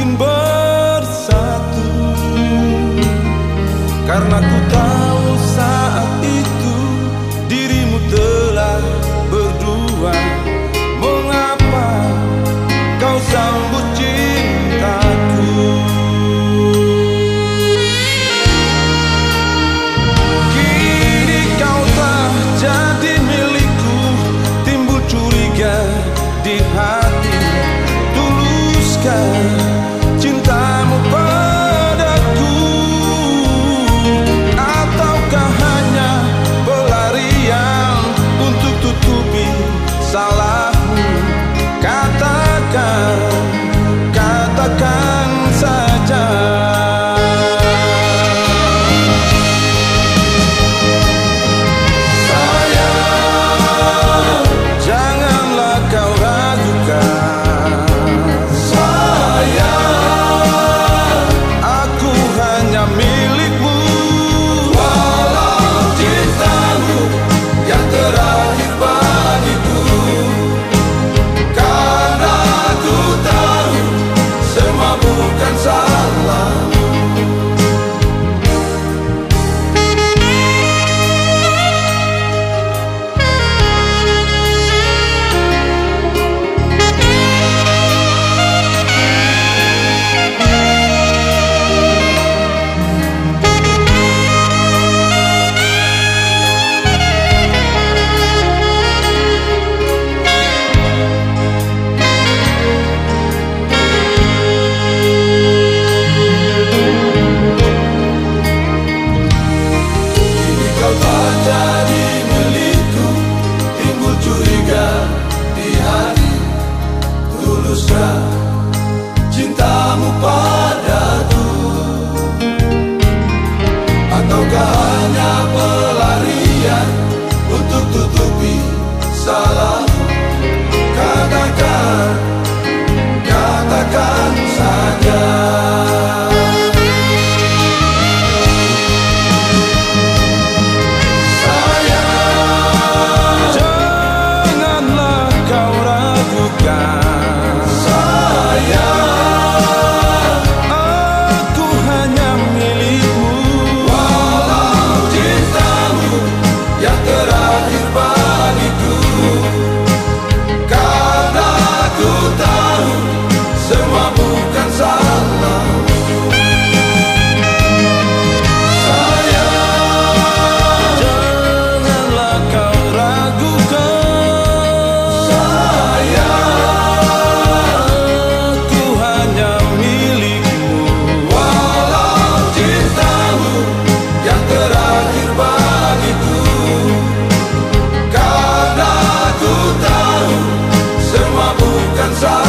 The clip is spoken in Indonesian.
mungkin bersatu, karena ku tahu saat itu dirimu telah berdua. Mengapa kau sambut cintaku? Kini kau telah jadi milikku, timbul curiga di hati. Tuluskah cintamu padaku, ataukah hanya pelarian untuk tutupi salahmu? Katakan, katakan saja. Sayang, janganlah kau ragukan. Sayang, aku hanya milikmu. Walau cintamu yang terakhir bagiku, karena aku tahu semua bukan salahmu. Jadi milikku, timbul curiga di hati. Tuluskah cintamu padaku, ataukah hanya pelarian untuk tutupi salahmu? Katakan, katakan saja. Sayang, aku hanya milikmu. Walau cintamu yang terakhir bagiku, karena aku tahu semua bukan salahmu. Sayang, janganlah kau ragukan. Semua bukan salah.